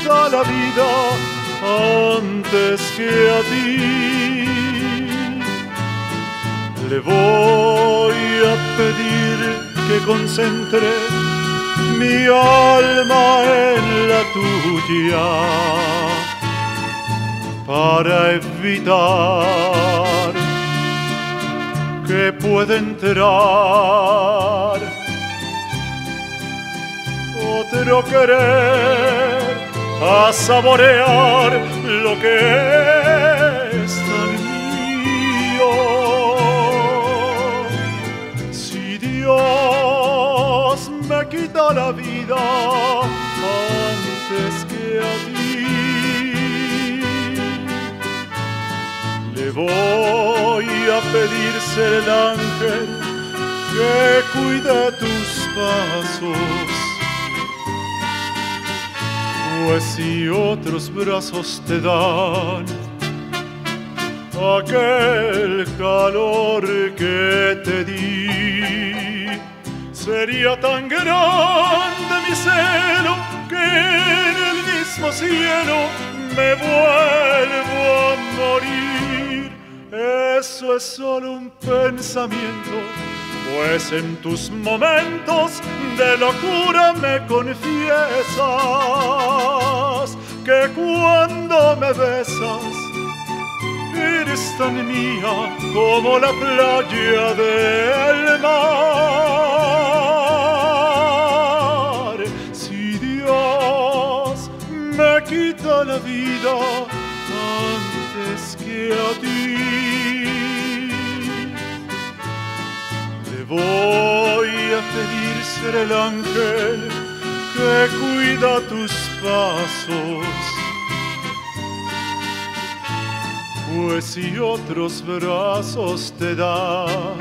quita la vida antes que a ti. Le voy a pedir que concentre mi alma en la tuya para evitar que pueda entrar otro querer a saborear lo que es tan mío. Si Dios me quita la vida antes que a ti, le voy a pedir ser el ángel que cuide tus pasos, pues si otros brazos te dan aquel calor que te di, sería tan grande mi celo que en el mismo cielo me vuelvo a morir. Eso es solo un pensamiento, pues en tus momentos de locura me confiesas que cuando me besas eres tan mía como la playa del mar. Si Dios me quita la vida antes que a ti, le voy a pedir ser el ángel que cuida tus pasos, pues si otros brazos te dan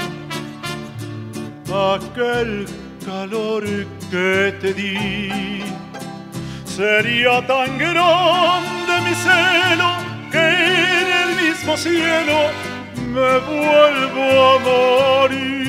aquel calor que te di, sería tan grande mi celo que en el mismo cielo me vuelvo a morir.